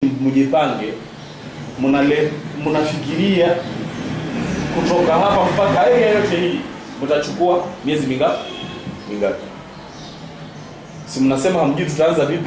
Mjipange, mnafikiria kutoka hapa mpaka area yote hii mtachukua miezi mingapi? Si mnasema hamjui tutaanza vipi?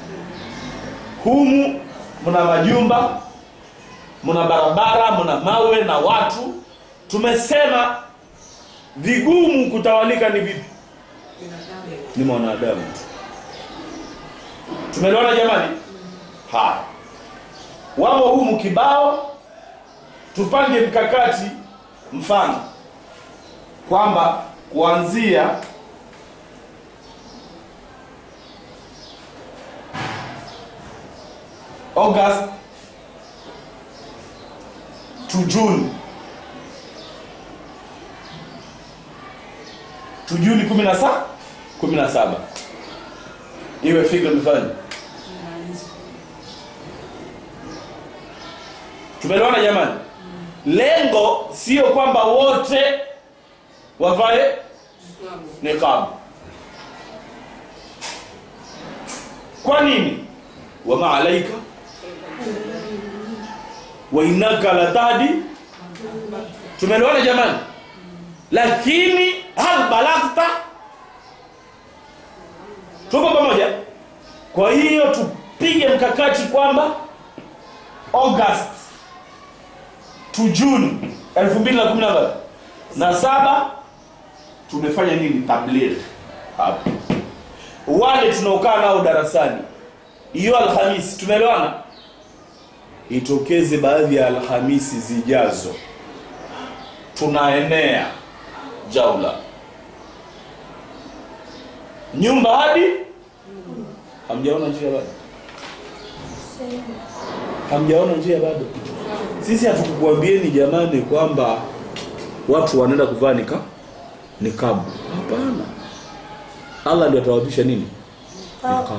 Humu mna majumba, mna barabara, mna mawe na watu. Tumesema vigumu kutawalika ni vipi? Ni mwanadamu. Tumeelewana jamani? Haya. Wamo humu kibao, tupange mkakati, mfano kwamba kuanzia August to June 17 iwe fikra mfano. Tumeelewana jamani? Lengo sio kwamba wote wavae niqab. Kwa nini? Wa ma'alaika wa innaka latahdi. Tumeelewana jamani? Lakini hal balagta. Tuko pamoja? Kwa hiyo tupige mkakati kwamba August to June 2017 tumefanya nini? Tabligh hapo. Wale tunaokaa nao darasani hiyo Alhamisi, tumeelewana? Itokeze baadhi ya Alhamisi zijazo tunaenea jaula nyumba hadi. Hamjaona njia bado? Hamjaona njia bado? Sisi hatukukuambieni jamani kwamba watu wanaenda kuvaa niqab. Hapana. Allah ndiye atawapisha nini? Niqab.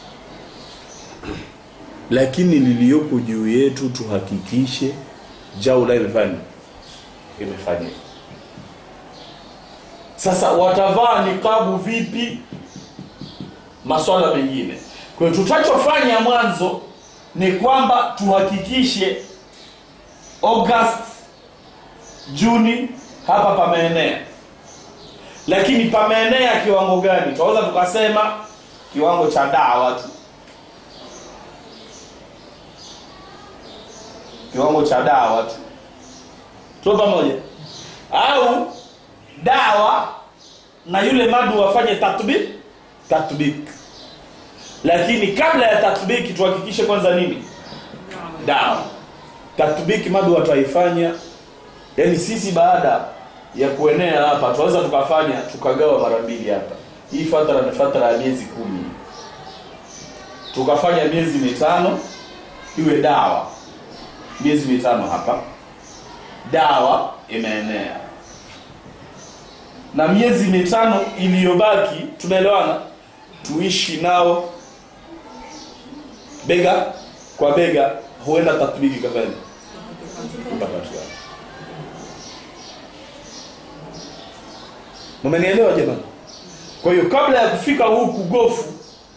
Lakini liliyoko juu yetu tuhakikishe jaula imefanya. Sasa watavaa niqab vipi? Masuala mengine. Kwa hiyo tutachofanya mwanzo ni kwamba tuhakikishe August, Juni hapa pameenea. Lakini pameenea kiwango gani? Tunaweza tukasema kiwango cha dawa tu. Kiwango cha dawa tu. Tuko pamoja? Au dawa na yule madu wafanye tatbik. Lakini kabla ya tatbiki tuhakikishe kwanza nini? Dawa. Tatbiki madu wataifanya. Yaani sisi baada ya kuenea hapa tunaweza tukafanya tukagawa mara mbili hapa. Hii fatara ni fatara ya miezi 10. Tukafanya miezi 5 iwe dawa. Miezi 5 hapa. Dawa imeenea. Na miezi 5 iliyobaki tumeelewana tuishi nao bega kwa bega, huenda tatbiki kafanya mpaka. Mmenielewa jamani? Kwa hiyo kabla ya kufika huku gofu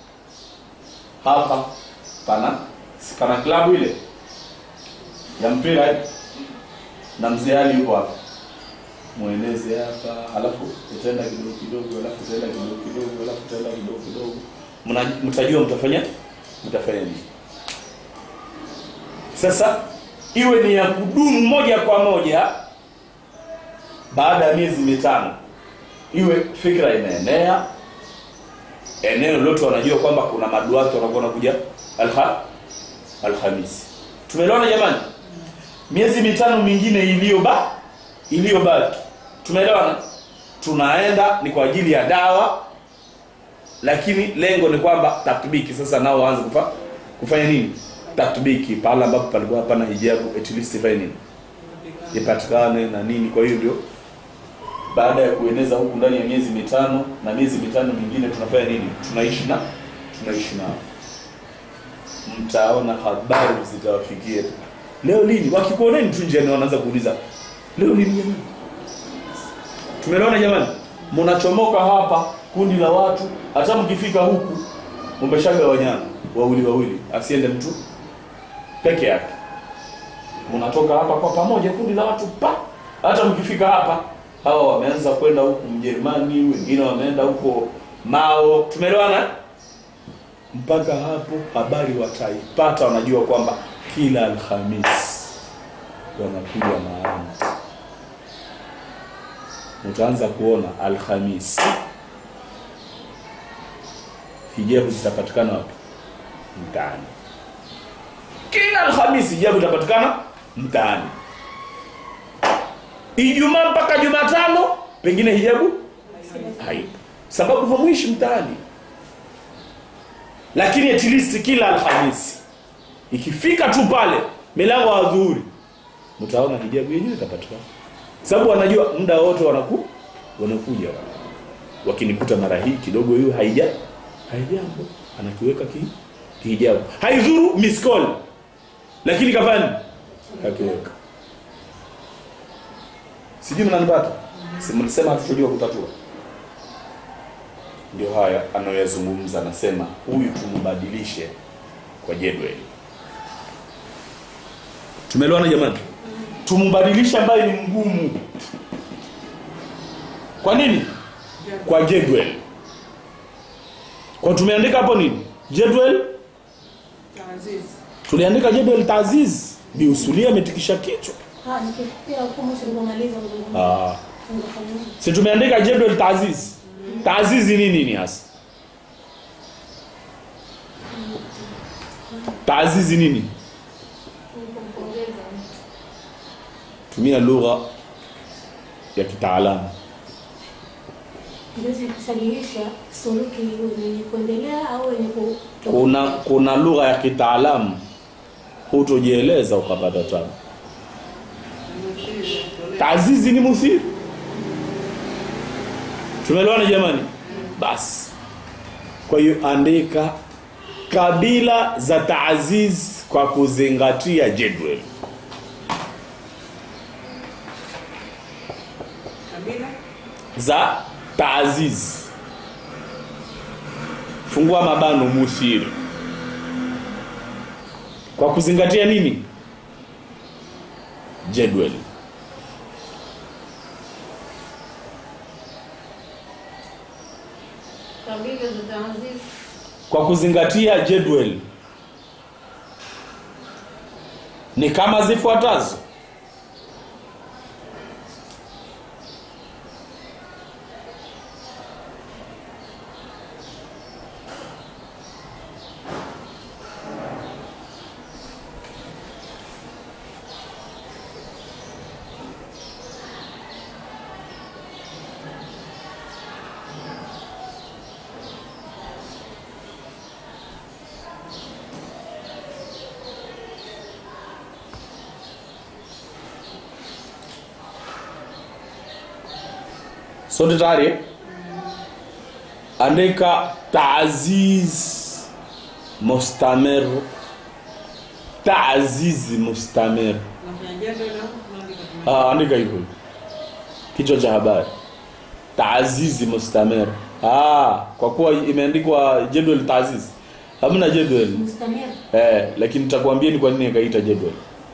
hapa pana klabu ile ya mpira na mzee Ali yuko hapa. Mueleze hapa, alafu utaenda kidogo, alafu utaenda kidogo, alafu utaenda kidogo. Mtajua mtafanya nini. Sasa iwe ni ya kudumu moja kwa moja baada ya miezi 5. Iwe fikra imeenea. Eneo lote wanajua kwamba kuna maduati wanakuwa wanakuja Alhamisi. Tumeelewana jamani? Miezi 5 mingine iliyobaki. Tumeelewana? Tunaenda ni kwa ajili ya dawa. Lakini lengo ni kwamba tatbiki sasa nao waanze kufanya nini? Tatbiki pale ambapo palikuwa hapana hijabu at least fanya nini? Ipatikane na nini. Kwa hiyo ndio baada ya kueneza huku ndani ya miezi 5 na miezi 5 mingine tunafanya nini? Tunaishi nao. Mtaona habari zitawafikia. Leo lini? Wakikuoneni tu njiani wanaanza kuuliza. Leo lini jamani? Tumeelewana jamani? Mnachomoka hapa kundi la watu, hata mkifika huku umeshagawanyana wawili, asiende mtu peke yake. Mnatoka hapa kwa pamoja, kundi la watu pa. Hata mkifika hapa, hawa wameanza kwenda huko Mjerumani, wengine wameenda huko Mao. Tumeelewana? Mpaka hapo habari wataipata, wanajua kwamba kila Alhamisi wanakuja mahali. Mtaanza kuona Alhamisi hijabu zitapatikana wapi? Mtaani. Kila Alhamisi hijabu zitapatikana mtaani. Ijumaa mpaka Jumatano pengine hijabu haipo, sababu hamuishi mtaani. Lakini at least kila Alhamisi ikifika tu pale milango ya dhuhuri, mtaona hijabu yenyewe itapatikana, sababu wanajua muda wote wanakuja. Wakinikuta mara hii kidogo hiyo haijambo, anakiweka hijabu, haidhuru miss call, lakini kafani kakiweka. Sijui mnanipata? Simlisema hatujua kutatua. Ndio haya anayozungumza, anasema huyu tumbadilishe kwa jedwali. Tumeelewana jamani? Tumbadilishe ambaye ni mgumu. Kwa nini? Kwa jedwali. Kwa tumeandika hapo nini? Jedwali ta'ziz. Tuliandika jedwali ta'ziz. Bi usulia ametikisha kichwa. Nikipia huko mshamaliza kuzungumza. Si tumeandika jedwali ta'ziz. Ta'ziz ni nini hasa? Ta'ziz nini? Tumia lugha ya kitaalamu. Ndio kusahihisha suluki yenye kuendelea au yenye kuna lugha ya kitaalamu hutojieleza ukapata tabu. Ta'ziz ni muthir. Tumeelewana jamani? Basi. Kwa hiyo andika kabila za ta'ziz kwa kuzingatia jedwali. Kabila za ta'ziz. Fungua mabano muthir. Kwa kuzingatia nini? Jedwali. Kwa kuzingatia jedwali ni kama zifuatazo. Sote tayari? Andika ta'ziz mustamir. Ta'ziz mustamir. Andika hivyo. Kichwa cha habari. Ta'ziz mustamir. Kwa kuwa imeandikwa jedwali ta'ziz. Hamna jedwali mustamir. Lakini nitakwambia ni kwa nini akaita jedwali.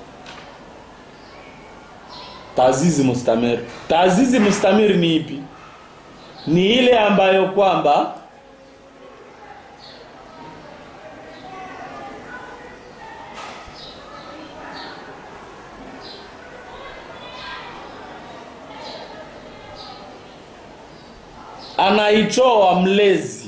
Ta'ziz mustamir. Ta'ziz mustamir ni ipi? Ni ile ambayo kwamba anaitoa mlezi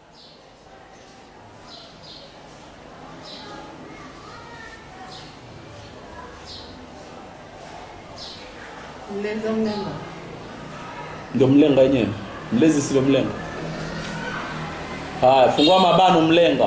mlenga. Ndio mlenga yenyewe. Mlezi sio mlenga. Haya, fungua mabano mlenga.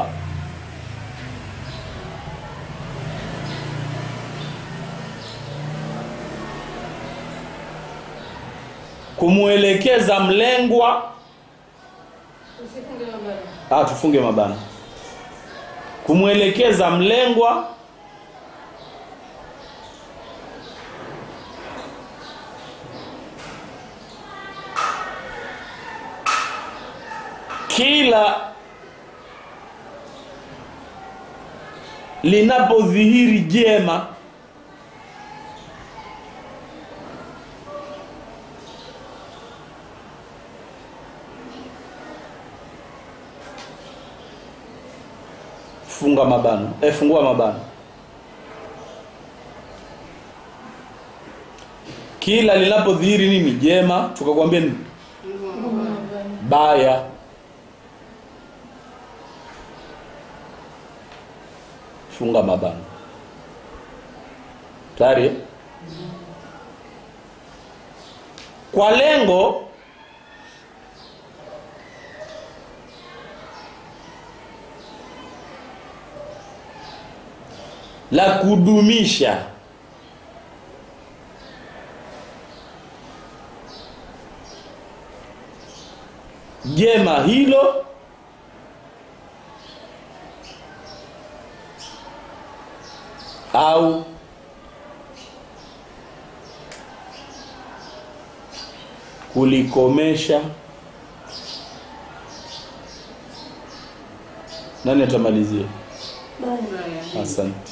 Kumuelekeza mlengwa. Usifunge mabano. Tufunge mabano. Kumuelekeza mlengwa linapodhihiri jema, fungua mabano. Kila linapodhihiri nini? Jema, tukakwambia nini? Baya. Funga mabano. Tayari? Kwa lengo la kudumisha jema hilo au kulikomesha. Nani atamalizia? Asante.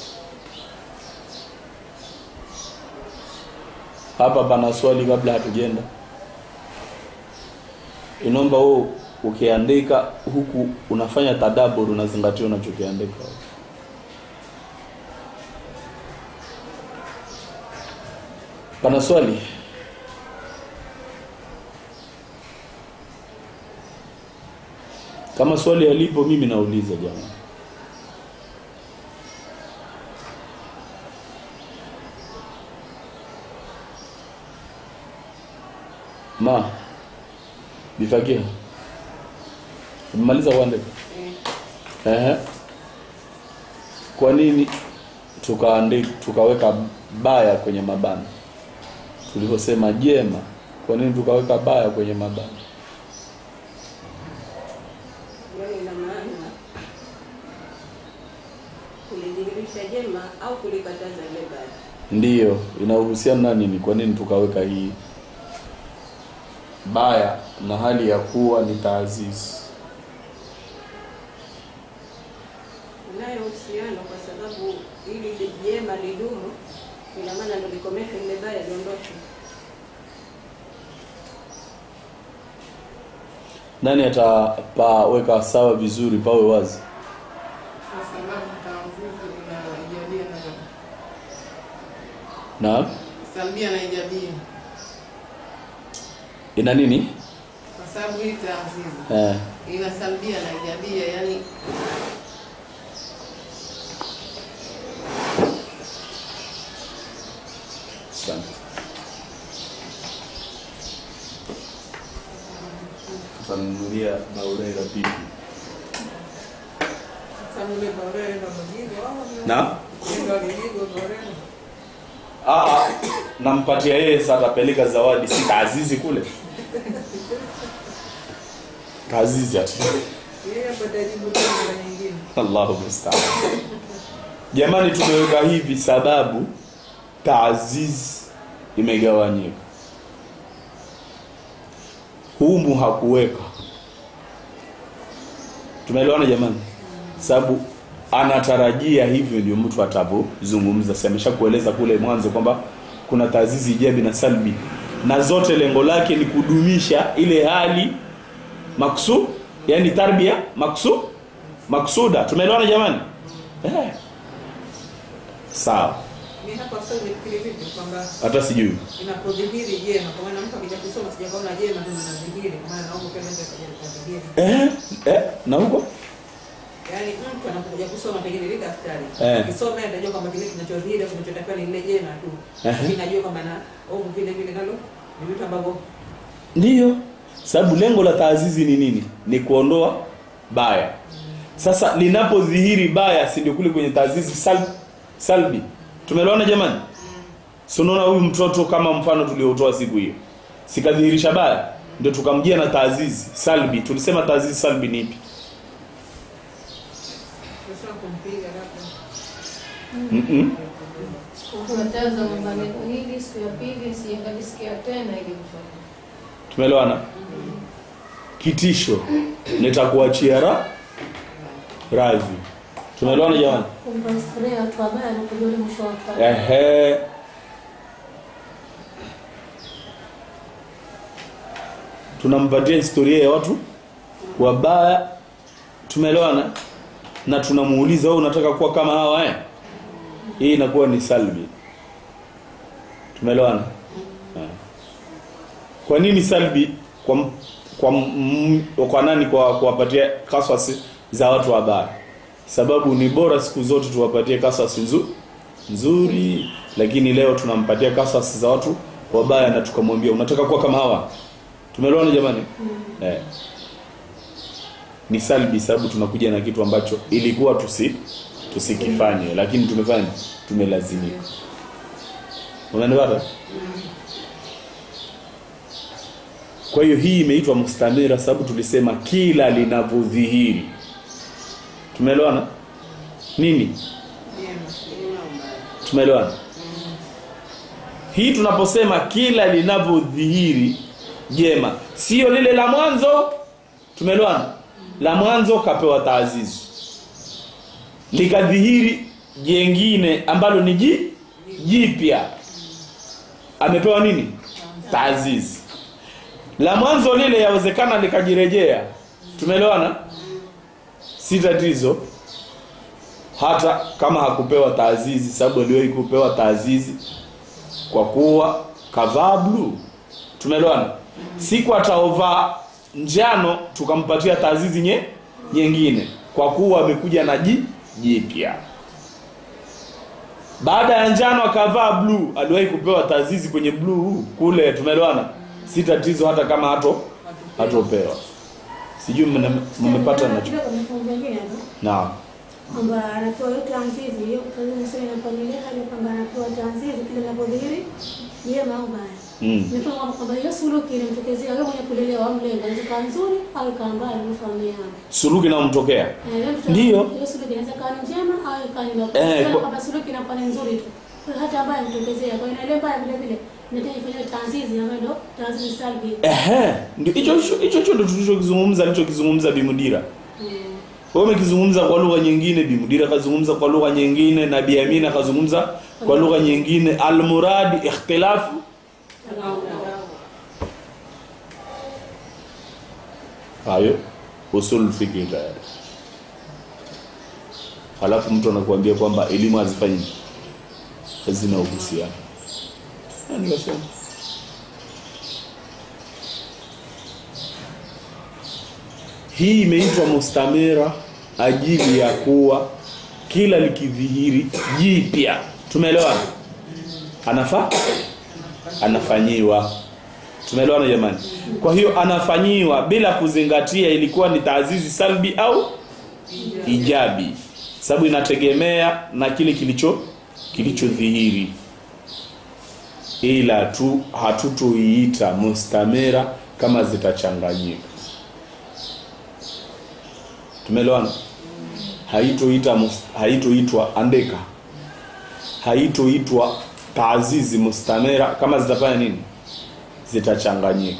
Hapa pana swali kabla hatujenda. Inaomba wewe ukiandika huku unafanya tadabbur, unazingatia unachokiandika. Pana swali? Kama swali halipo, mimi nauliza jamani. Bifakia. Umemaliza kuandika? Kwa nini tukaweka baya kwenye mabano? Tuliposema jema, kwa nini tukaweka baya kwenye mabano? Ina maana kulidhihirisha jema au kulikataza ile baya. Ndiyo, inahusiana na nini? Kwa nini tukaweka hii baya na hali ya kuwa ni taazizi? Inayo uhusiano kwa sababu ili jema lidumu, ina maana ndio likomesha ile baya liondoke. Nani atapaweka sawa vizuri pawe wazi? Kwa sababu taazizi inaijabia Na salbia na ijabia. Ina nini? Kwa sababu hii taazizi ina salbia na ijabia, yani Tunanunulia Baurera pipi. Sanule Baurera na mjigo au Na? ndio ligo Baurera. Nampatia yeye sasa, atapeleka zawadi, si Azizi kule. Azizi ati. Yeye atajibu tena nyingine. Allahu musta'an. Jamani, tumeweka hivi sababu taaziz imegawanyika. Humu hakuweka. Tumeelewana jamani? Sababu anatarajia hivyo ndio mtu atavozungumza. Semesha kueleza kule mwanzo kwamba kuna taazizi ijabi na salbi, na zote lengo lake ni kudumisha ile hali maksud, yani tarbia maksuda. Tumeelewana jamani? Sawa. Mimi hapa sasa nifikiri vipi kwamba Hata sijui. Inapodhihiri jema, kwa maana mtu akija kusoma sijaona jema ndio linadhihiri, kwa maana naomba pia ndio kudhihiri. Na huko? Yaani mtu anapokuja kusoma pengine ile daftari. Akisoma atajua kwamba kile kinachodhihiri au kinachotakiwa ni lile jema tu. Lakini najua kwamba na vile vile nalo ni vitu ambavyo ndio sababu lengo la taazizi ni nini? Ni kuondoa baya. Sasa linapodhihiri baya, si ndio kule kwenye taazizi salbi. Tumeelewana jamani? So unaona huyu mtoto kama mfano tuliotoa siku hiyo, sikadhihirisha baya, ndio tukamjia na taazizi salbi. Tulisema taazizi salbi ni ipi? sasa kumpiga labda. Kuwataza maneno hili siku ya pili sijalisikia tena ili kufanya. Tumeelewana? Kitisho nitakuachia radhi. Tumeelewana jamani? Kumpa historia watu wabaya na kujua mwisho wake. Tunampatia historia ya watu wabaya. Tumeelewana? Na tunamuuliza wewe unataka kuwa kama hawa Hii inakuwa ni salbi. Tumeelewana? Kwa nini salbi? Kwa nani kuwapatia kaswasi za watu wabaya? Sababu ni bora siku zote tuwapatie kaswasi nzuri, lakini leo tunampatia kaswasi za watu wabaya na tukamwambia unataka kuwa kama hawa. Tumeelewana jamani? Ni salbi sababu tunakuja na kitu ambacho ilikuwa tusikifanye, lakini tumefanya, tumelazimika. Unaelewa? Kwa hiyo hii imeitwa mustamira sababu tulisema kila linavyodhihiri. Tumeelewana? Nini? Tumeelewana? Hii tunaposema kila linavyodhihiri jema, sio lile la mwanzo. Tumeelewana? La mwanzo kapewa taazizi. Likadhihiri jengine ambalo ni jipya. Amepewa nini? Taazizi. La mwanzo lile yawezekana likajirejea. Tumeelewana? Si tatizo hata kama hakupewa taazizi, sababu aliwahi kupewa taazizi kwa kuwa kavaa blue. Tumeelewana? Siku ataovaa njano tukampatia taazizi nyingine kwa kuwa amekuja na jipya. Baada ya njano akavaa blue, aliwahi kupewa taazizi kwenye blue kule. Tumeelewana? Si tatizo hata kama hatopewa. Sijui mmepata nacho. Naam. Kwamba anatoa yote tanzizi, hiyo kazi sasa inapangilia hali kwamba anatoa tanzizi kile linapodhihiri jema au baya. Nifahamu kwamba hiyo suluki inamtokezea wewe mwenye kulelewa mlenga, inaweza nzuri au ikawa mbaya, mfahamiana. Suluki inamtokea. Ndio. Hiyo suluki inaweza kuwa njema au ikawa mbaya. Kwamba suluki inakuwa nzuri tu. Hata mbaya mtokezea. Kwa hiyo ile mbaya vile vile nitafanya tanzizi ambayo ndo tanzizi salbi. Ndio hicho ndio tulichokizungumza Bimudira. Wewe umekizungumza kwa lugha nyingine, Bimudira kazungumza kwa lugha nyingine, na Bi Amina kazungumza kwa lugha nyingine. Al-murad ikhtilafu hayo usul fikri tayari. Halafu mtu anakuambia kwamba elimu hazifanyi, hazina uhusiano. Nikasema hii imeitwa mustamira ajili ya kuwa kila likidhihiri jipya. Tumeelewana? Anafanyiwa. Tumeelewana jamani? Kwa hiyo anafanyiwa bila kuzingatia ilikuwa ni taazizi salbi au ijabi, sababu inategemea na kile kilichodhihiri. Ila tu hatutoiita mustamira kama zitachanganyika. Tumeelewana? Haitoitwa andeka, haitoitwa taazizi mustamira kama zitafanya nini? Zitachanganyika.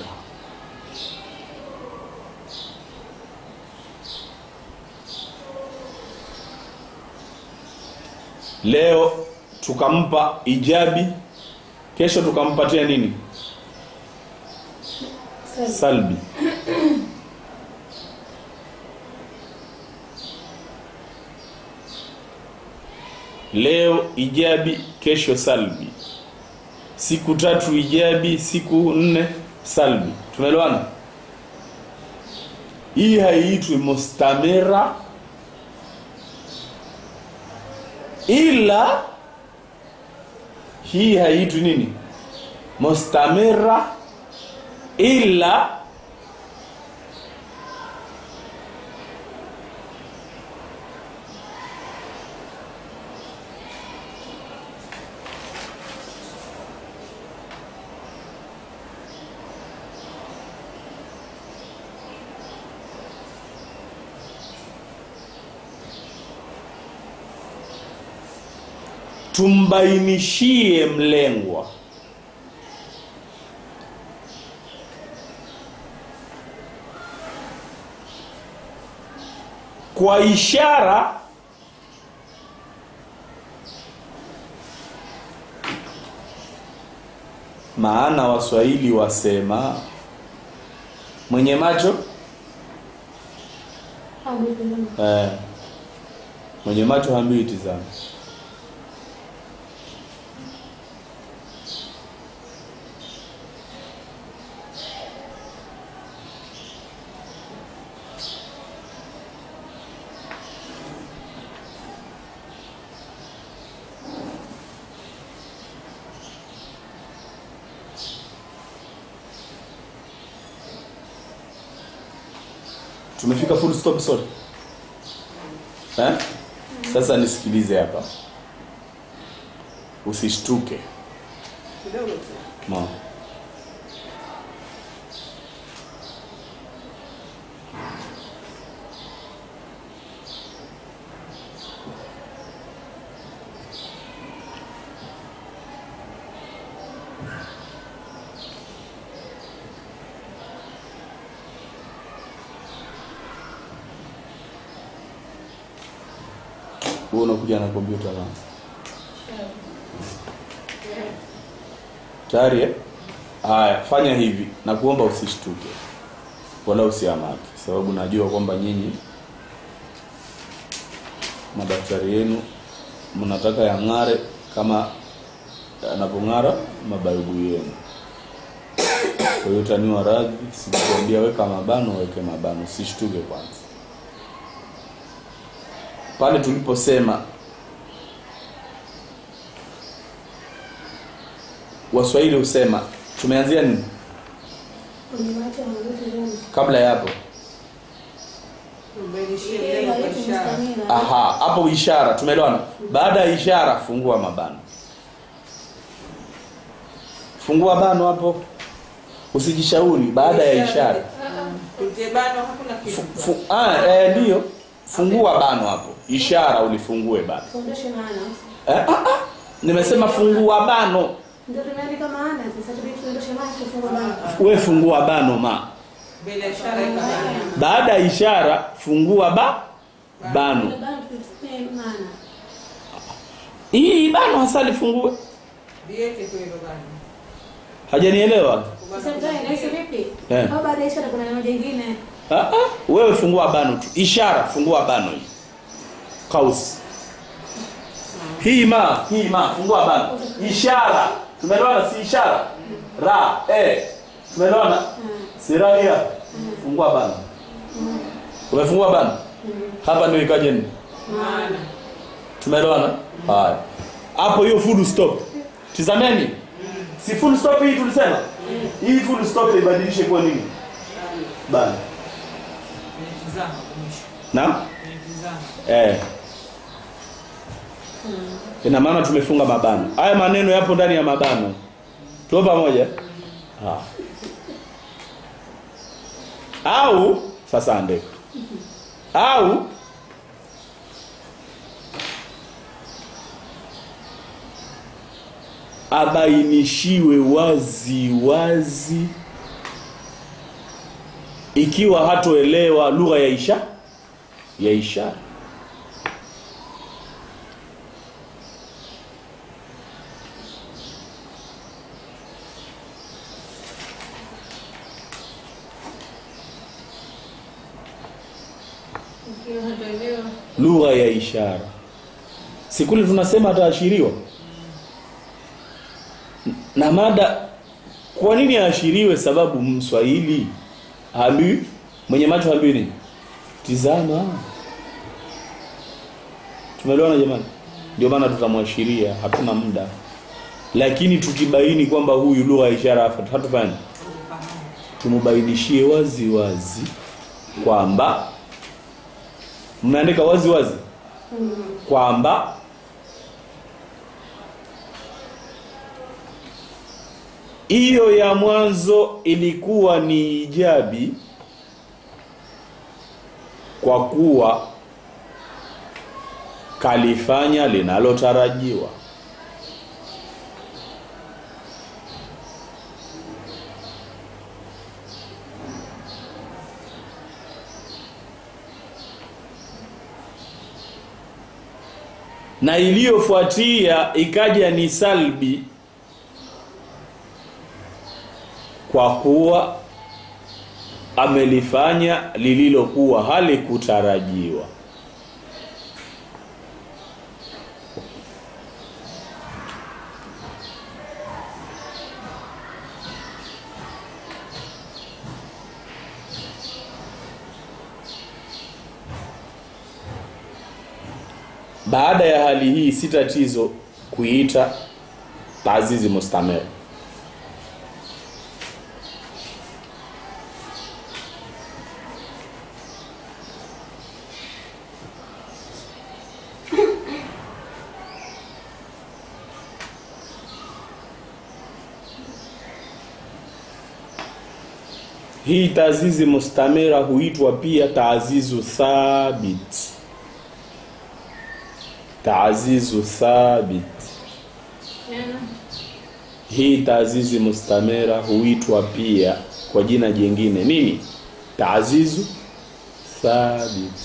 Leo tukampa ijabi, kesho tukampatia nini? Salbi. Leo ijabi, kesho salbi. Siku 3 ijabi, siku 4 salbi. Tumeelewana? Hii haiitwi mustamira, ila hii haiitwi nini? Mustamira ila tumbainishie mlengwa kwa ishara Maana Waswahili wasema mwenye macho mwenye macho hambiwi tizama. Tumefika full stop sorry. Sasa nisikilize hapa. Usishtuke. Kidogo tu. No. Wewe unakuja na kompyuta na. Tayari? Haya, fanya hivi. Nakuomba usishtuke. Wala usiamake, sababu najua kwamba nyinyi madaftari yenu mnataka yang'are kama yanapong'ara mabarubu yenu. Kwa hiyo taniwa radhi, sikwambia weka mabano, weke mabano, usishtuke kwanza. Pale tuliposema Waswahili husema, tumeanzia nini? Kabla ya hapo. Aha, hapo ishara, tumeelewana. Baada ya ishara fungua mabano. Fungua bano hapo. Usijishauri baada ya ishara. Bano hakuna kitu. Ndio. Fungua bano hapo. Ishara ulifungue bano. Tuondoshe maana. Nimesema fungua bano. Ndio tumeandika maana, sasa tuondoshe maana tufungua bano. Wewe fungua bano ma. Bila ishara ikabana. Baada ya ishara fungua bano. Bano tutupe maana. Hii bano hasa lifungue. Diete kwa hilo bano. Hajanielewa? Sasa ndio inaisha vipi? Au baada ya ishara kuna neno jingine? Wewe fungua bano tu. Ishara fungua bano hii. Kaus. Hii ma fungua bano. Ishara. Tumeelewana si ishara? Ra tumeelewana? Siraia. Fungua bano. Umefungua bano? Hapa ndio ikaje nini? Maana. Tumeelewana? Haya. Hapo hiyo full stop. Tizameni. Si full stop hii tulisema? Hii full stop ibadilishe kwa nini? Bano. Naam? Ina maana tumefunga mabano. Haya maneno yapo ndani ya mabano. Tupo pamoja? Au sasa andika. Au abainishiwe wazi ikiwa hatoelewa lugha ya ishara. Lugha ya ishara. Sikuli tunasema ataashiriwa. Na mada kwa nini aashiriwe? Sababu Mswahili hambi mwenye macho hambi nini? Tizama. Tumeelewana jamani? Ndio maana tutamwashiria, hatuna muda. Lakini tukibaini kwamba huyu lugha ya ishara hatufanye. Tumubainishie wazi kwamba mnaandika wazi kwamba hiyo ya mwanzo ilikuwa ni ijabi kwa kuwa kalifanya linalotarajiwa. Na iliyofuatia ikaja ni salbi kwa kuwa amelifanya lililokuwa halikutarajiwa. Baada ya hali hii si tatizo kuiita taazizi mustamir. Hii taazizi mustamira huitwa pia taazizu thabit. Taazizu thabit. Hii taazizi mustamira huitwa pia kwa jina jingine nini? Taazizu thabit.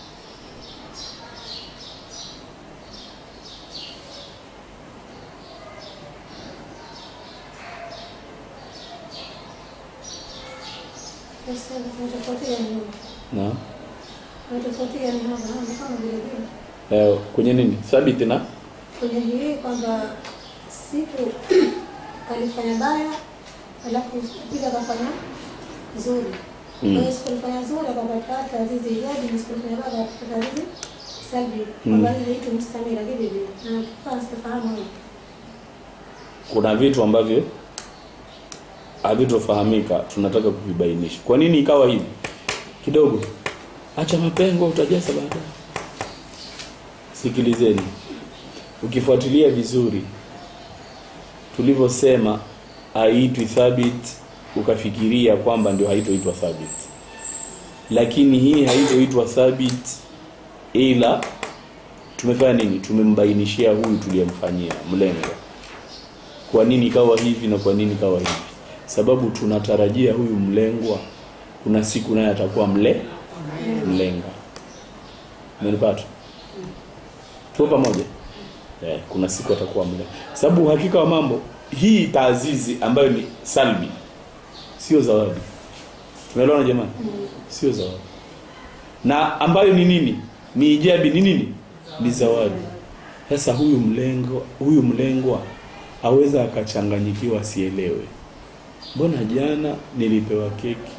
Sasa tunatofautia nini? Na Tunatofautia nini hapa? Kama vile kwenye nini? Thabit na kwenye hii kwamba siku alifanya baya alafu pia akafanya nzuri. Kwa hiyo siku alifanya nzuri akapata taazizi ijabi, siku alifanya baya akapata taazizi salbi. Kwamba hizi vitu mustamira hivi na kufanya sifahamu. kuna vitu ambavyo havitofahamika, tunataka kuvibainisha. Kwa nini ikawa hivi? Kidogo acha mapengo utajaza baadaye. Sikilizeni. Ukifuatilia vizuri tulivyosema haitwi thabit, ukafikiria kwamba ndio haitoitwa thabit. Lakini hii haitoitwa thabit ila tumefanya nini? Tumembainishia huyu tuliyemfanyia mlengo. Kwa nini ikawa hivi na kwa nini ikawa hivi? Sababu tunatarajia huyu mlengwa kuna siku naye atakuwa mlenga. Umenipata? Tupo pamoja? Kuna siku atakuwa mlenga. Sababu hakika wa mambo hii taazizi ambayo ni salbi sio zawadi. Tumeelewana jamani? Sio zawadi. Na ambayo ni nini? Ni ijabi ni nini? Ni zawadi. Sasa huyu mlengwa aweza akachanganyikiwa sielewe. Mbona jana nilipewa keki,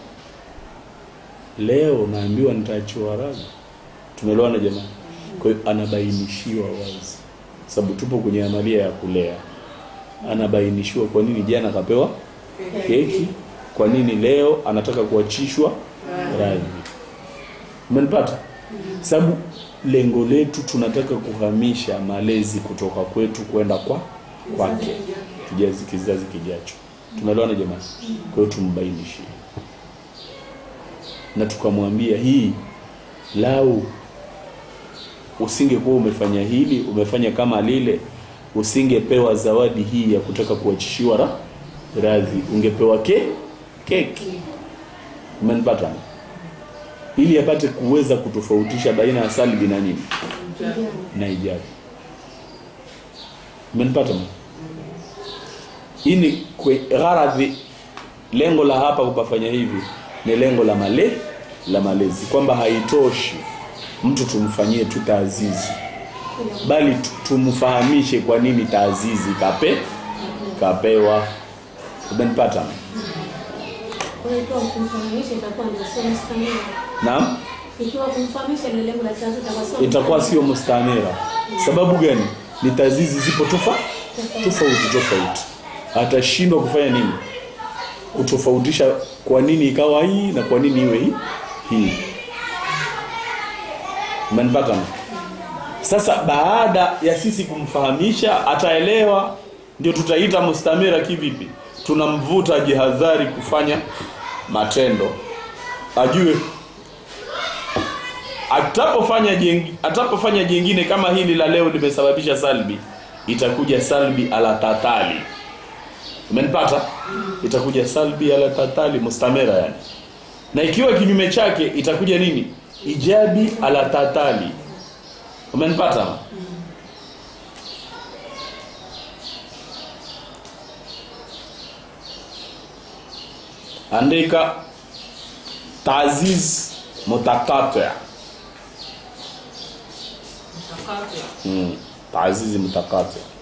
leo naambiwa nitaachiwa radhi? Tumeelewana jamani? Kwa hiyo anabainishiwa wazi. Sababu tupo kwenye amalia ya kulea. Anabainishiwa kwa nini jana akapewa keki, kwa nini leo anataka kuachishwa radhi. Umenipata? Sababu lengo letu tunataka kuhamisha malezi kutoka kwetu kwenda kwake, kizazi kijacho. Tumeelewana jamani? Kwa hiyo tumbainishie. Na tukamwambia hii lau usingekuwa umefanya hili, umefanya kama lile, usingepewa zawadi hii ya kutaka kuachishiwa radhi, ungepewa keki. Umenipata? Ili apate kuweza kutofautisha baina ya salbi na nini? Na ijabi. Umenipata? Ini kwa gharadhi, lengo la hapa kupafanya hivi ni lengo la malezi, kwamba haitoshi mtu tumfanyie tu taazizi, bali tumfahamishe kwa nini taazizi kapewa. Umenipata? Kwa hiyo kumfahamisha itakuwa ndio sio mustamira. Naam? Ikiwa kumfahamisha ile lengo la taazizi itakuwa sio mustamira. Sababu gani? Ni taazizi zipo tofauti. Atashindwa kufanya nini? Kutofautisha kwa nini ikawa hii na kwa nini iwe hii. Umenipata? Sasa baada ya sisi kumfahamisha ataelewa, ndio tutaita mustamira kivipi? Tunamvuta jihadhari kufanya matendo. Ajue atapofanya jingine kama hili la leo limesababisha salbi, itakuja salbi ala tatali. Umenipata? Itakuja salbi ala tatali mustamira yani. Na ikiwa kinyume chake itakuja nini? Ijabi ala tatali. Umenipata? andika ta'ziz mutaqati'. Mutaqati'. Ta'ziz mutaqati'.